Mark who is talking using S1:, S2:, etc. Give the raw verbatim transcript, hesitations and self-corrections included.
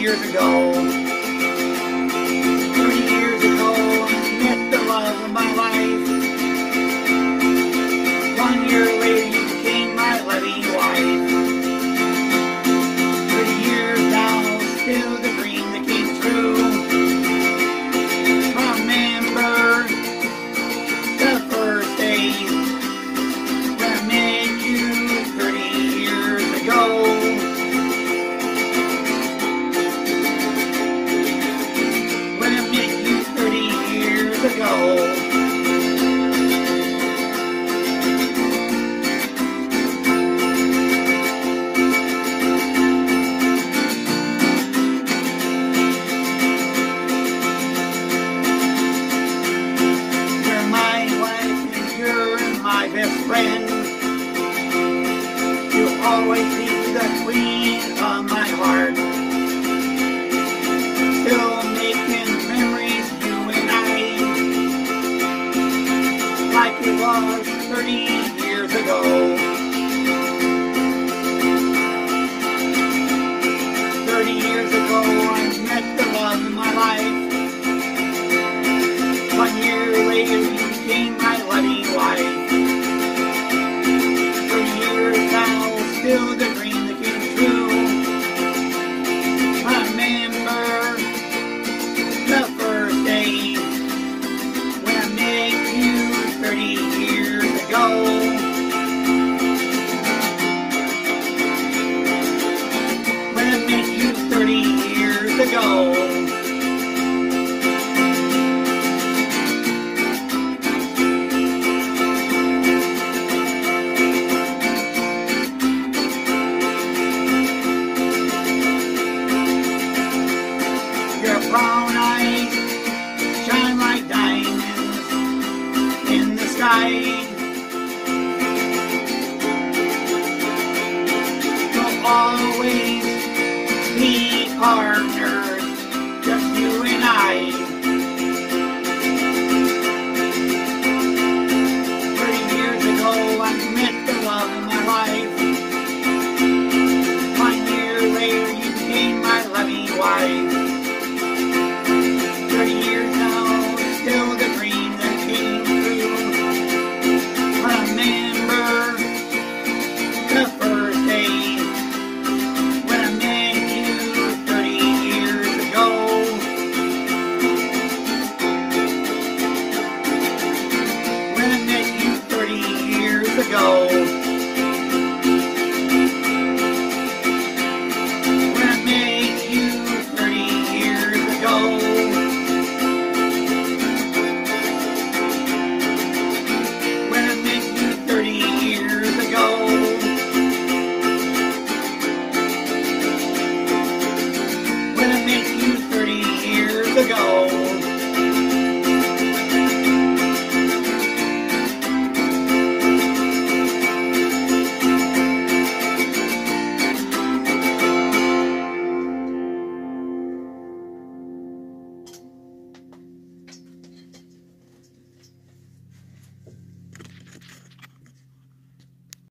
S1: years ago. thirty years ago, I met the love of my life. One year later, you became my loving wife. thirty years now, still the dream that came true. Remember the first day when I met you thirty years ago. Ago. You're my wife and you're my best friend. You'll always be the queen of my heart. Still making memories, you and I, like it was thirty years ago. thirty years ago, I met the love of my life. One year later, you became my loving wife. thirty years now, still the dream that came true. Remember the first day when I met you thirty years ago. When I met you thirty years ago. Your brown eyes shine like diamonds in the sky. We'll always be partners, just you and I. thirty years ago, I met the love of my life. One year later, you became my loving wife.